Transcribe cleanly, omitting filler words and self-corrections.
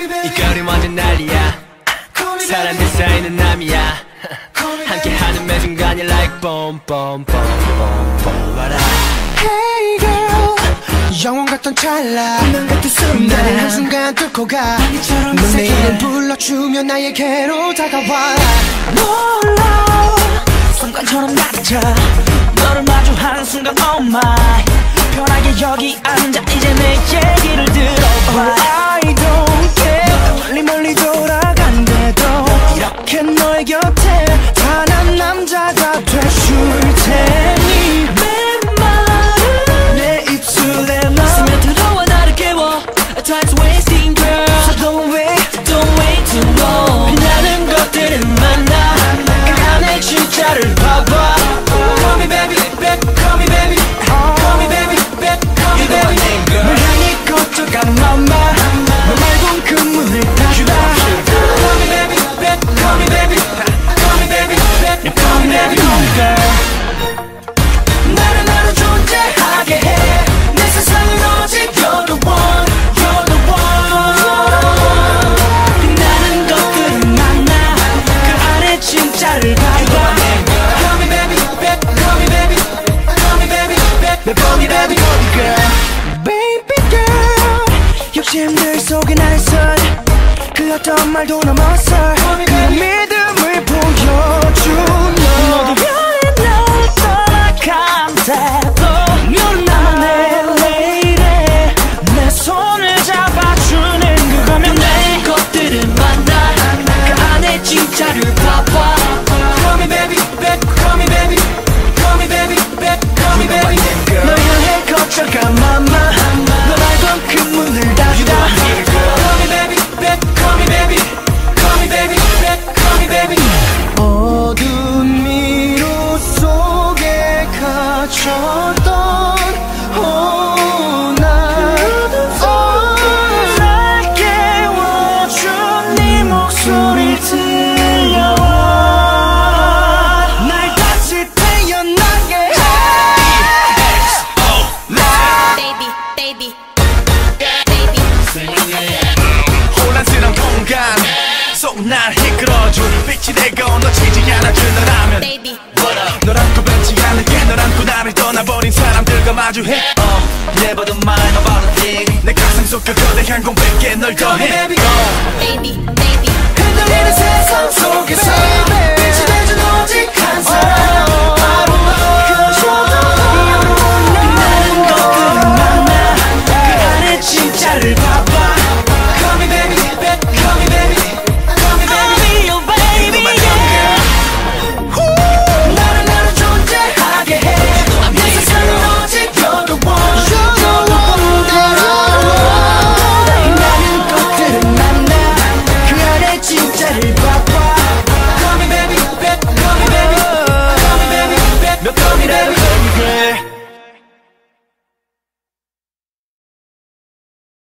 이 거리 완전 난리야. 사람들 사이는 남이야. 함께하는 매 순간이 like boom boom boom boom boom. Hey girl, 영원 같던 찰나 운명 같은 순간 나를 한순간 뚫고 가. 넌 내 이름 불러주면 나에게로 다가와. 놀라 순간처럼 낮아. 너를 마주하는 순간 oh my. 편하게 여기 앉아 이제 내 얘기를 들어봐. I don't care. 멀리 멀리 돌아간대도 이렇게 너의 곁에 단 한 남자가 돼줄 테니 내 말은 내 입술에 넣어 스며들어와 나를 깨워. Time's wasting girl, so don't wait too long. 빛나는 것들은 많아. 그 안에 진짜를 봐봐. Call me baby, call me baby, call me baby, call me baby. 널 향해 걷어가 mama. 너 말곤 그 문을 닫아. Call me baby, call me baby, call me baby, call me baby girl. 나를 나로 존재하게 해. 내 세상은 오직 you're the one, you're the one. 빛나는 것들은 많아. 그 안에 진짜를 봐봐. Call me baby, call me baby, call me baby, call me baby girl. Baby girl, 욕심들 속에 날선 그 어떤 말도 넘어서 그 믿음을 보여줘. 너도 변해 날 떠나간대도 너는 나만의 lady. 내 손을 잡아주는 그거면 내 것들은 많아. 그 안에 진짜를 봐봐. Call me baby, call me baby, call me baby, call me baby. 널 향해 걷어가 mama. 너 말곤 그 문을 닫아. Call me baby, call me baby, call me baby, call me baby. 어두운 미로 속에 갇혔던 날 깨워준 네 목소리를 들려와. 날 다시 태어나게 해. Baby, baby, baby. 혼란스러운 공간 속 날 이끌어줄 빛이 되고 놓치지 않아줄 너라면 Baby. 널 안고 변치 않을게. 널 안고 나를 떠나버린 사람들과 마주해. Never the mind about a thing. 내 가슴 속 그 거대한 공백에 널 더해. Baby, baby. 흔들리는 세상 속에서 빛이 되준 오직 한 사람.